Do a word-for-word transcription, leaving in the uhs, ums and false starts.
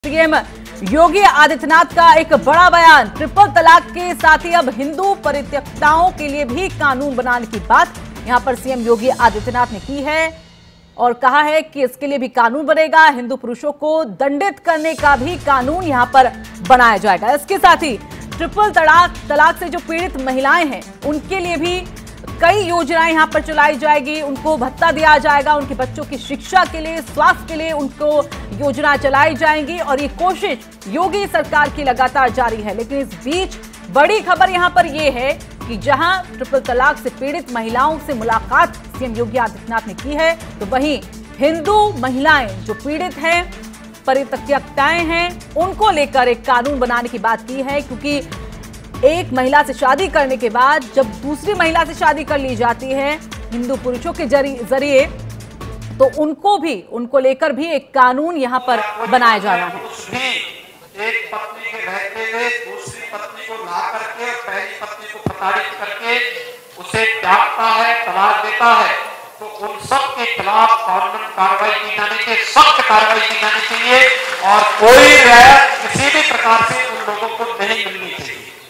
CM Yogi Adityanath का एक बड़ा बयान, ट्रिपल तलाक के साथ ही अब हिंदू परित्यक्ताओं के लिए भी कानून बनाने की बात यहां पर सीएम योगी आदित्यनाथ ने की है और कहा है कि इसके लिए भी कानून बनेगा। हिंदू पुरुषों को दंडित करने का भी कानून यहां पर बनाया जाएगा। इसके साथ ही ट्रिपल तलाक तलाक से जो पीड़ित महिलाएं हैं उनके लिए भी कई योजनाएं यहां पर चलाई जाएगी। उनको भत्ता दिया जाएगा, उनके बच्चों की शिक्षा के लिए, स्वास्थ्य के लिए उनको योजना चलाई जाएंगी और ये कोशिश योगी सरकार की लगातार जारी है। लेकिन इस बीच बड़ी खबर यहां पर यह है कि जहां ट्रिपल तलाक से पीड़ित महिलाओं से मुलाकात सीएम योगी आदित्यनाथ ने की है, तो वहीं हिंदू महिलाएं जो पीड़ित हैं, परित्यक्ताएं हैं, उनको लेकर एक कानून बनाने की बात की है। क्योंकि एक महिला से शादी करने के बाद जब दूसरी महिला से शादी कर ली जाती है हिंदू पुरुषों के जरिए, तो उनको भी उनको लेकर भी एक कानून यहां पर बनाया जा रहा है। एक पत्नी के रहते हुए दूसरी पत्नी को ला करके पहली पत्नी को प्रताड़ित करके उसे त्यागता है, तलाक देता है, तो उन सब के खिलाफ कानून कार्रवाई की जानी चाहिए, सख्त कार्रवाई की जानी चाहिए और कोई रियायत किसी भी प्रकार से उन लोगों को नहीं मिलनी चाहिए।